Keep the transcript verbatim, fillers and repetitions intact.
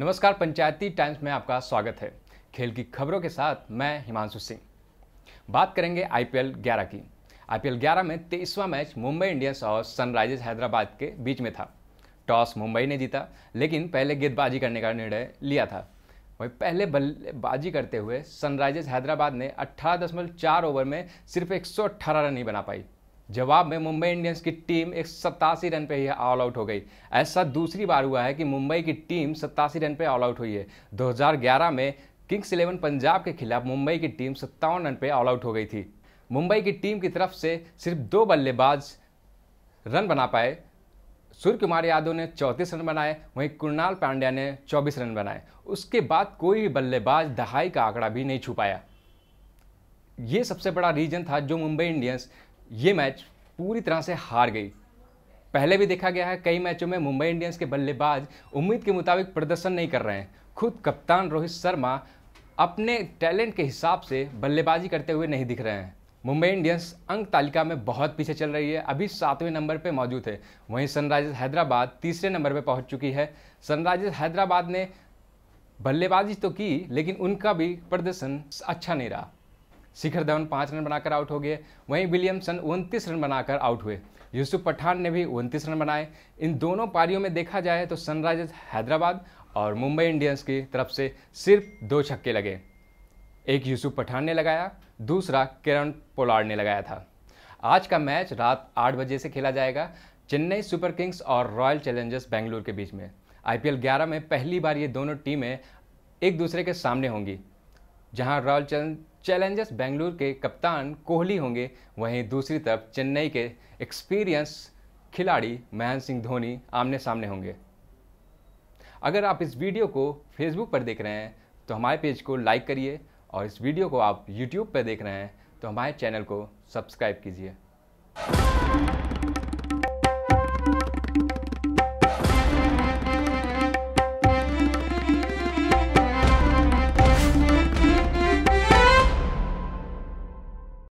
नमस्कार, पंचायती टाइम्स में आपका स्वागत है। खेल की खबरों के साथ मैं हिमांशु सिंह। बात करेंगे आईपीएल ग्यारह की। आईपीएल ग्यारह में तेईसवां मैच मुंबई इंडियंस और सनराइजर्स हैदराबाद के बीच में था। टॉस मुंबई ने जीता, लेकिन पहले गेंदबाजी करने का निर्णय लिया था। वहीं पहले बल्लेबाजी करते हुए सनराइजर्स हैदराबाद ने अठारह दशमलव चार ओवर में सिर्फ एक सौ अट्ठारह रन ही बना पाई। जवाब में मुंबई इंडियंस की टीम एक सत्तासी रन पे ही ऑल आउट हो गई। ऐसा दूसरी बार हुआ है कि मुंबई की टीम सत्तासी रन पे ऑल आउट हुई है। दो हज़ार ग्यारह में किंग्स इलेवन पंजाब के खिलाफ मुंबई की टीम सत्तावन रन पे ऑल आउट हो गई थी। मुंबई की टीम की तरफ से सिर्फ दो बल्लेबाज रन बना पाए। सूर्य कुमार यादव ने चौंतीस रन बनाए, वहीं कुणाल पांड्या ने चौबीस रन बनाए। उसके बाद कोई भी बल्लेबाज दहाई का आंकड़ा भी नहीं छू पाया। ये सबसे बड़ा रीजन था जो मुंबई इंडियंस ये मैच पूरी तरह से हार गई। पहले भी देखा गया है कई मैचों में मुंबई इंडियंस के बल्लेबाज उम्मीद के मुताबिक प्रदर्शन नहीं कर रहे हैं। खुद कप्तान रोहित शर्मा अपने टैलेंट के हिसाब से बल्लेबाजी करते हुए नहीं दिख रहे हैं। मुंबई इंडियंस अंक तालिका में बहुत पीछे चल रही है, अभी सातवें नंबर पर मौजूद है। वहीं सनराइजर्स हैदराबाद तीसरे नंबर पर पहुंच चुकी है। सनराइजर्स हैदराबाद ने बल्लेबाजी तो की, लेकिन उनका भी प्रदर्शन अच्छा नहीं रहा। शिखर धवन पाँच रन बनाकर आउट हो गए, वहीं विलियमसन उनतीस रन बनाकर आउट हुए। यूसुफ पठान ने भी उनतीस रन बनाए। इन दोनों पारियों में देखा जाए तो सनराइजर्स हैदराबाद और मुंबई इंडियंस की तरफ से सिर्फ दो छक्के लगे। एक यूसुफ पठान ने लगाया, दूसरा किरण पोलार्ड ने लगाया था। आज का मैच रात आठ बजे से खेला जाएगा, चेन्नई सुपर किंग्स और रॉयल चैलेंजर्स बेंगलुरु के बीच में। आईपीएल ग्यारह में पहली बार ये दोनों टीमें एक दूसरे के सामने होंगी। जहां रॉयल चैलेंजर्स बेंगलुरु के कप्तान कोहली होंगे, वहीं दूसरी तरफ चेन्नई के एक्सपीरियंस खिलाड़ी महेंद्र सिंह धोनी आमने सामने होंगे। अगर आप इस वीडियो को फेसबुक पर देख रहे हैं तो हमारे पेज को लाइक करिए, और इस वीडियो को आप यूट्यूब पर देख रहे हैं तो हमारे चैनल को सब्सक्राइब कीजिए।